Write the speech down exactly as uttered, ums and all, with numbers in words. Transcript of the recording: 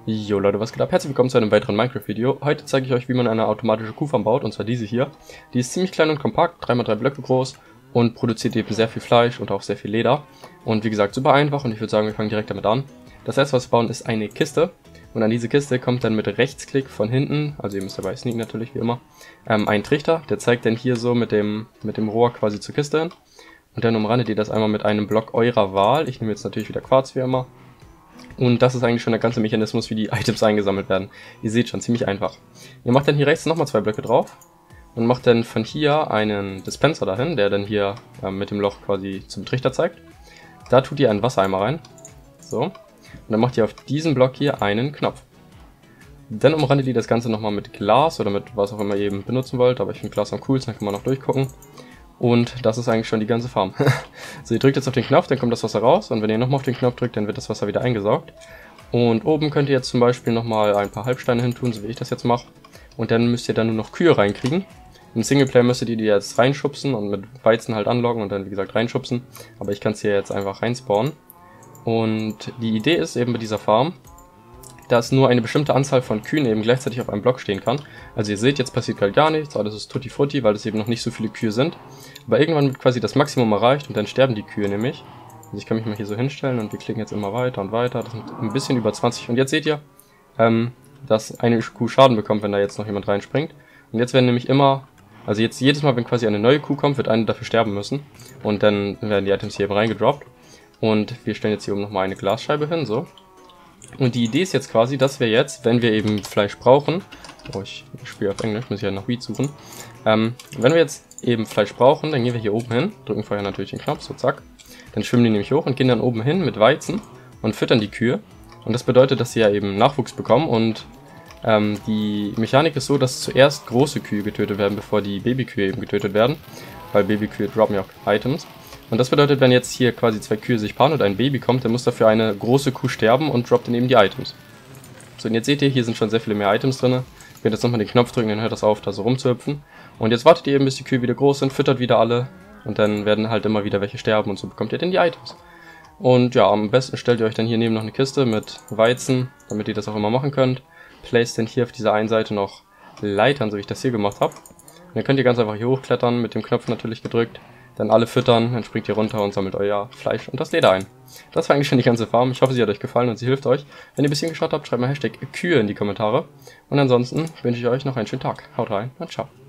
Jo Leute, was geht ab? Herzlich willkommen zu einem weiteren Minecraft-Video. Heute zeige ich euch, wie man eine automatische Kuhfarm baut, und zwar diese hier. Die ist ziemlich klein und kompakt, drei mal drei Blöcke groß und produziert eben sehr viel Fleisch und auch sehr viel Leder. Und wie gesagt, super einfach, und ich würde sagen, wir fangen direkt damit an. Das erste, was wir bauen, ist eine Kiste. Und an diese Kiste kommt dann mit Rechtsklick von hinten, also ihr müsst dabei sneaken natürlich, wie immer, ähm, ein Trichter. Der zeigt dann hier so mit dem, mit dem Rohr quasi zur Kiste hin. Und dann umrandet ihr das einmal mit einem Block eurer Wahl. Ich nehme jetzt natürlich wieder Quarz, wie immer. Und das ist eigentlich schon der ganze Mechanismus, wie die Items eingesammelt werden. Ihr seht schon, ziemlich einfach. Ihr macht dann hier rechts nochmal zwei Blöcke drauf und macht dann von hier einen Dispenser dahin, der dann hier äh, mit dem Loch quasi zum Trichter zeigt. Da tut ihr einen Wassereimer rein. So. Und dann macht ihr auf diesem Block hier einen Knopf. Dann umrandet ihr das Ganze nochmal mit Glas oder mit was auch immer ihr eben benutzen wollt, aber ich finde Glas am coolsten, dann kann man noch durchgucken. Und das ist eigentlich schon die ganze Farm. So, ihr drückt jetzt auf den Knopf, dann kommt das Wasser raus, und wenn ihr nochmal auf den Knopf drückt, dann wird das Wasser wieder eingesaugt. Und oben könnt ihr jetzt zum Beispiel nochmal ein paar Halbsteine hin tun, so wie ich das jetzt mache. Und dann müsst ihr dann nur noch Kühe reinkriegen. Im Singleplayer müsstet ihr die jetzt reinschubsen und mit Weizen halt anloggen und dann wie gesagt reinschubsen. Aber ich kann es hier jetzt einfach reinspawnen. Und die Idee ist eben bei dieser Farm, dass nur eine bestimmte Anzahl von Kühen eben gleichzeitig auf einem Block stehen kann. Also ihr seht, jetzt passiert gerade gar nichts, alles ist tutti frutti, weil es eben noch nicht so viele Kühe sind. Aber irgendwann wird quasi das Maximum erreicht und dann sterben die Kühe nämlich. Also ich kann mich mal hier so hinstellen und wir klicken jetzt immer weiter und weiter. Das sind ein bisschen über zwanzig. Und jetzt seht ihr, ähm, dass eine Kuh Schaden bekommt, wenn da jetzt noch jemand reinspringt. Und jetzt werden nämlich immer, also jetzt jedes Mal, wenn quasi eine neue Kuh kommt, wird eine dafür sterben müssen. Und dann werden die Items hier eben reingedroppt. Und wir stellen jetzt hier oben nochmal eine Glasscheibe hin, so. Und die Idee ist jetzt quasi, dass wir jetzt, wenn wir eben Fleisch brauchen, oh, ich, ich spiele auf Englisch, muss ich ja nach Weed suchen, ähm, wenn wir jetzt eben Fleisch brauchen, dann gehen wir hier oben hin, drücken vorher natürlich den Knopf, so zack, dann schwimmen die nämlich hoch und gehen dann oben hin mit Weizen und füttern die Kühe. Und das bedeutet, dass sie ja eben Nachwuchs bekommen, und ähm, die Mechanik ist so, dass zuerst große Kühe getötet werden, bevor die Babykühe eben getötet werden, weil Babykühe droppen ja auch Items. Und das bedeutet, wenn jetzt hier quasi zwei Kühe sich paaren und ein Baby kommt, dann muss dafür eine große Kuh sterben und droppt dann eben die Items. So, und jetzt seht ihr, hier sind schon sehr viele mehr Items drin. Ihr könnt jetzt nochmal den Knopf drücken, dann hört das auf, da so rumzuhüpfen. Und jetzt wartet ihr eben, bis die Kühe wieder groß sind, füttert wieder alle, und dann werden halt immer wieder welche sterben, und so bekommt ihr dann die Items. Und ja, am besten stellt ihr euch dann hier neben noch eine Kiste mit Weizen, damit ihr das auch immer machen könnt. Placed dann hier auf dieser einen Seite noch Leitern, so wie ich das hier gemacht habe. Und dann könnt ihr ganz einfach hier hochklettern, mit dem Knopf natürlich gedrückt. Dann alle füttern, dann springt ihr runter und sammelt euer Fleisch und das Leder ein. Das war eigentlich schon die ganze Farm. Ich hoffe, sie hat euch gefallen und sie hilft euch. Wenn ihr ein bisschen geschaut habt, schreibt mal Hashtag Kühe in die Kommentare. Und ansonsten wünsche ich euch noch einen schönen Tag. Haut rein und ciao.